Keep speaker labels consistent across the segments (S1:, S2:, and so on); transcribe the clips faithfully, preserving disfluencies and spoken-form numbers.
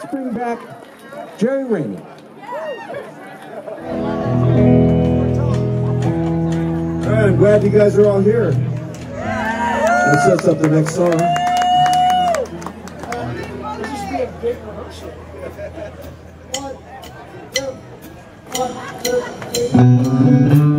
S1: Let's bring back Jerry Rainey.
S2: All right, I'm glad you guys are all here. That sets up the next song.
S3: This should be a big rehearsal. One, two, one, two, three.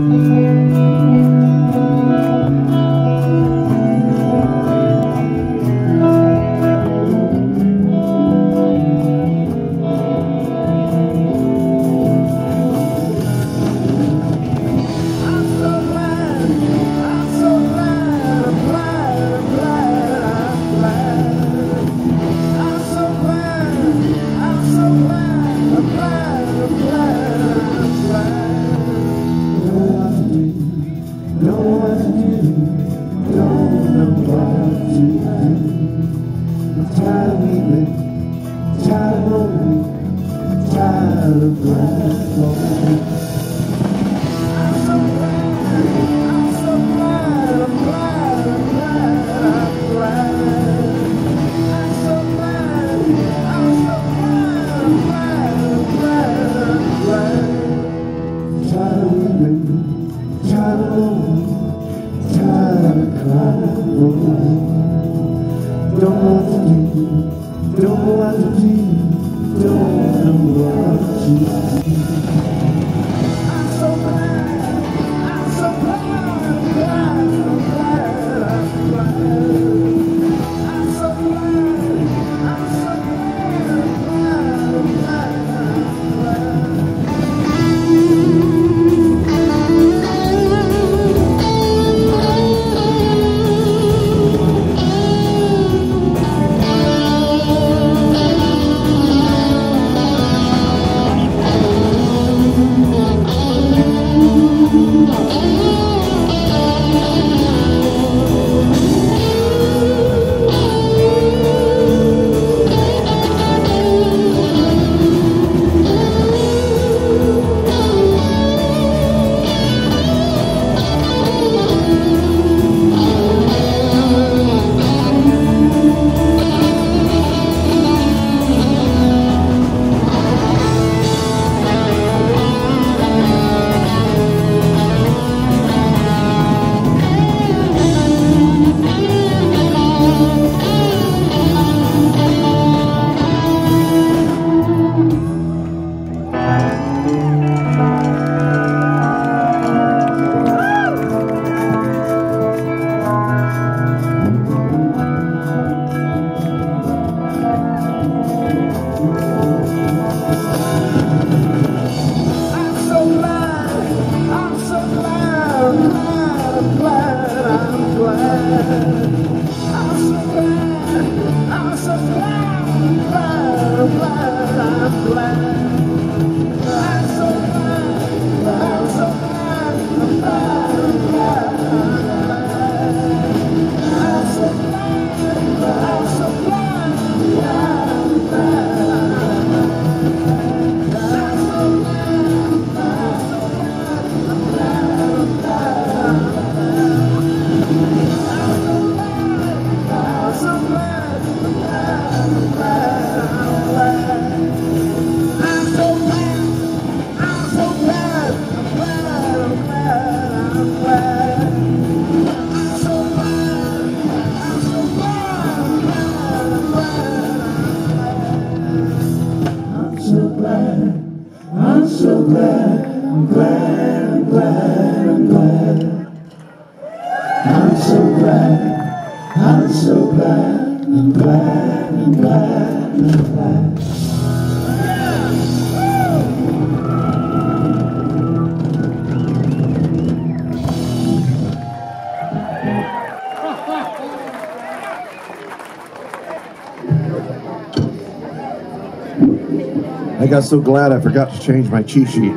S2: I got so glad I forgot to change my cheat sheet.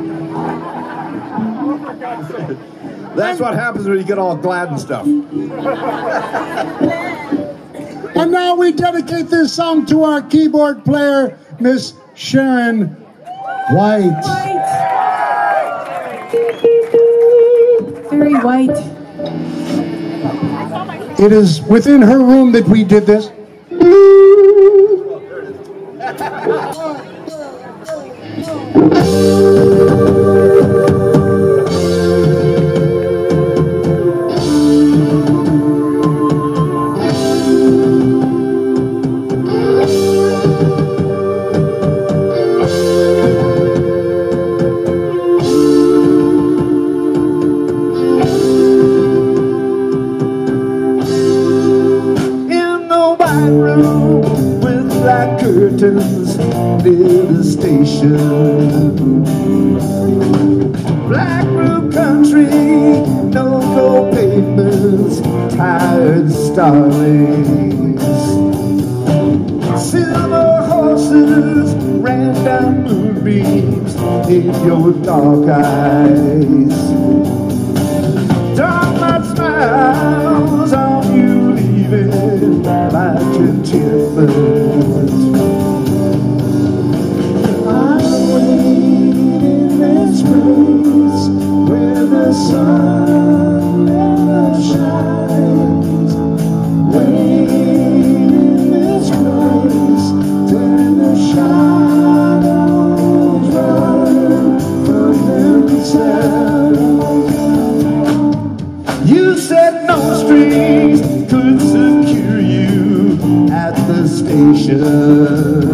S2: That's what happens when you get all glad and stuff.
S4: And now we dedicate this song to our keyboard player, Miss Sharon White.
S5: White. Very white.
S4: It is within her room that we did this.
S2: curtains near the station. Black room country, no gold pavements, tired starlings. Silver horses ran down moonbeams in your dark eyes. Dark night smiles on you leaving like contentment. I wait in this place where the sun never shines. Wait in this place till the shadows run from themselves. You said no strings could secure you at the station.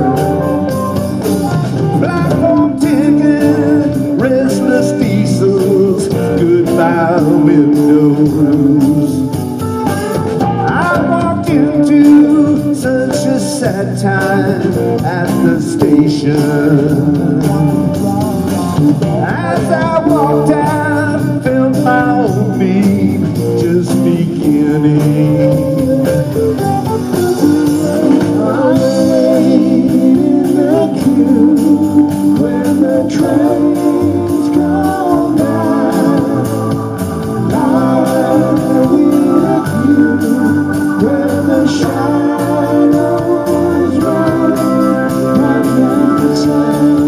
S2: Platform ticket, restless diesels, goodbye windows. I walked into such a sad time at the station. As I walked out, felt my own beat just beginning. I wait in the queue where the trains go down. I wait with you where the shadows run right down the side.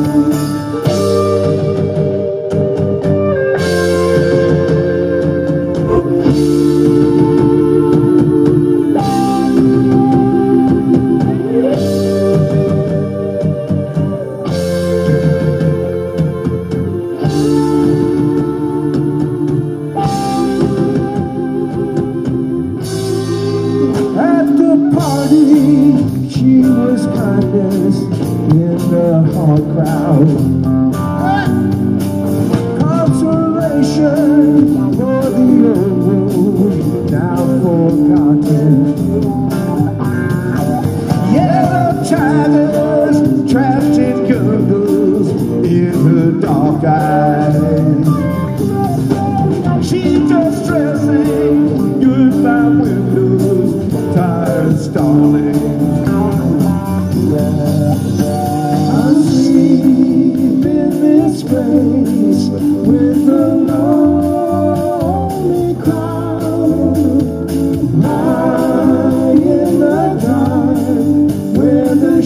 S2: She was kindness in the hard crowd. Consolation for the old, now forgotten. Yellow tigers trapped in girdles in her dark eyes. She just dressing goodbye windows, tired starling. I'm sleep in this place with a lonely crowd. Lie in the dark where the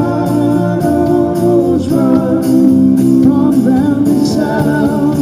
S2: shadows run from themselves.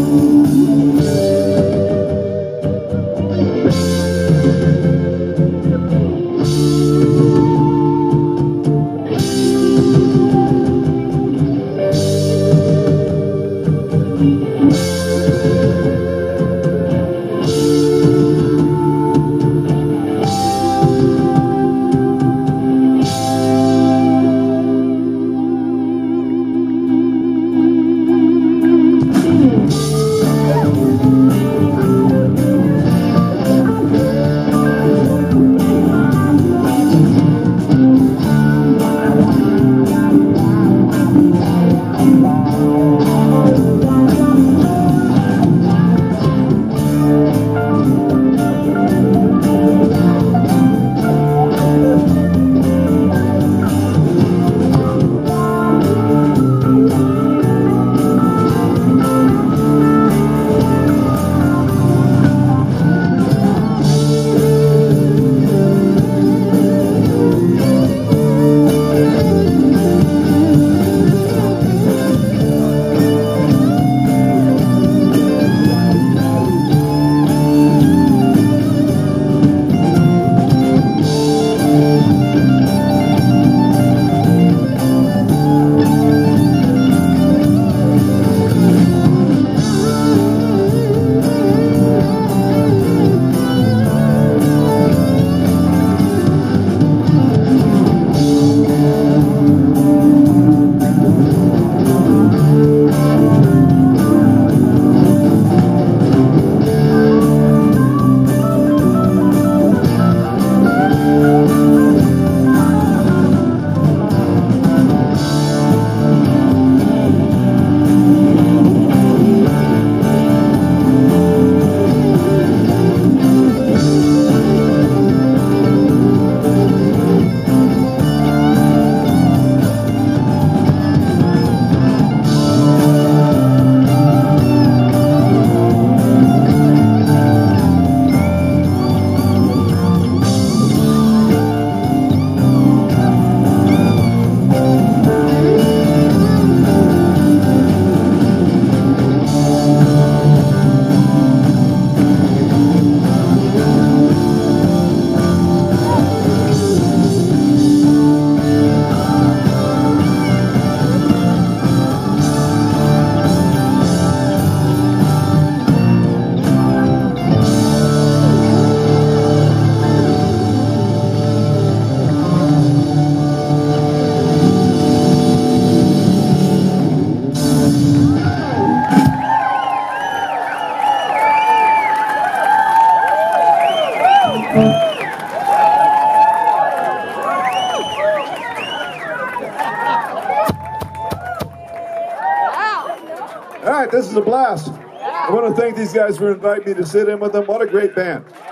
S6: right, this is a blast. I want to thank these guys for inviting me to sit in with them. What a great band.